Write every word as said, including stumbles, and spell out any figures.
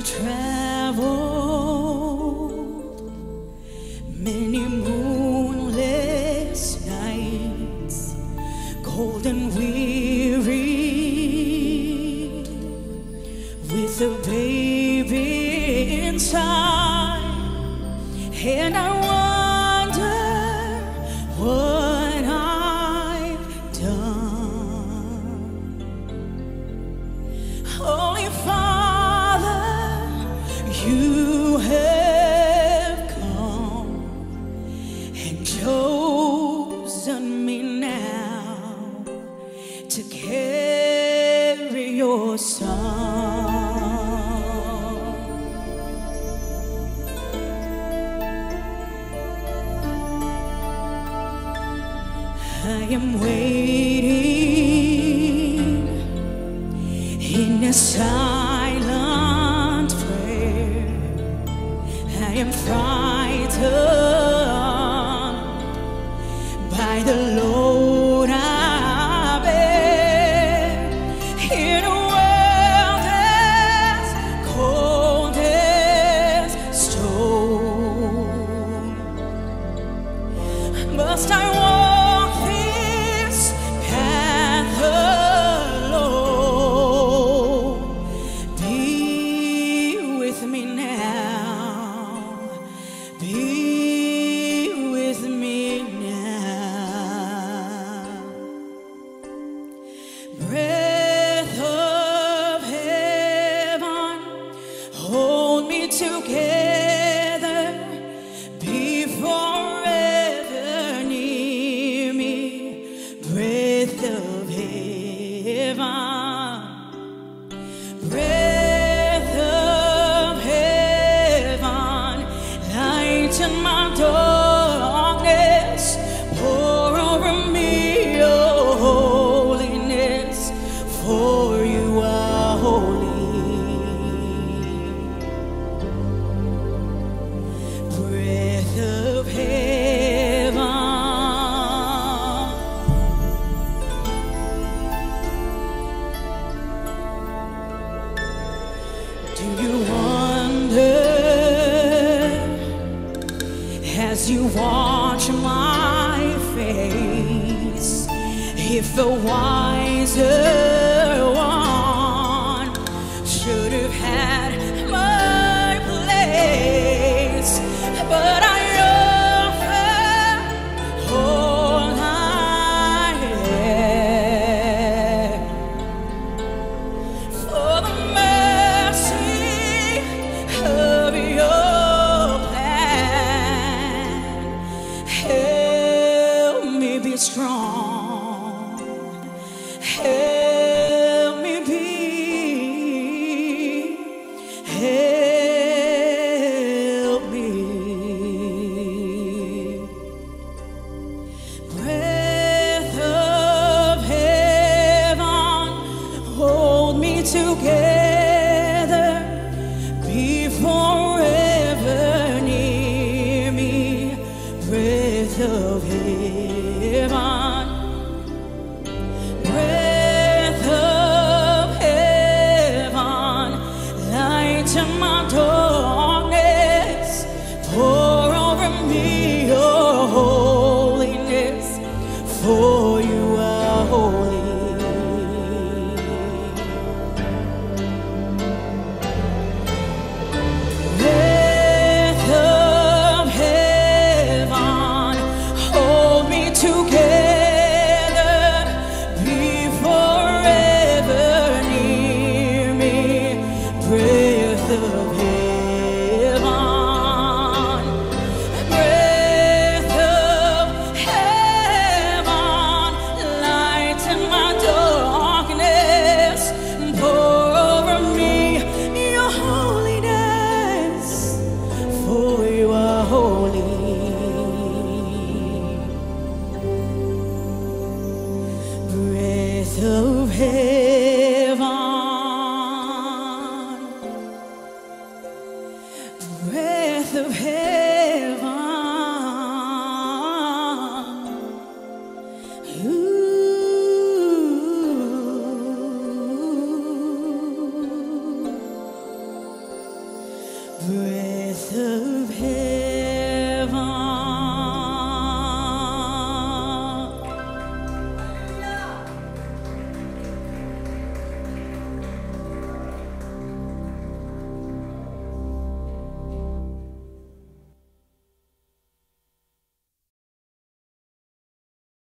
traveled many moonless nights, cold and weary, with a baby inside, and I wonder what I've done. Holy Father, you have come and chosen me now to carry your son. I am waiting in a silent prayer. I am frightened by the load I bear in a world as cold as stone. Must I walk this path alone? Be with me now. Be with me now. Breath of heaven, hold me together. Be forever near me. Breath of heaven, breath of heaven, lighten my darkness. Pour over me your holiness, for you are holy. Breath of heaven, do you wonder as you watch my face if the wiser one should have had my place? But I offer all I have for the mercy of your plan. Help me be strong. Help me be. Help me. Breath of heaven, hold me together. Be forever near me. Breath of heaven, breath of heaven, lighten my darkness. Pour over me your holiness, for you are holy. Breath of heaven, hold me together. Be forever near me. Breath of heaven, breath of heaven, lighten my darkness. Pour over me your holiness, for you are holy. Breath of heaven, breath of heaven. Ooh. breath of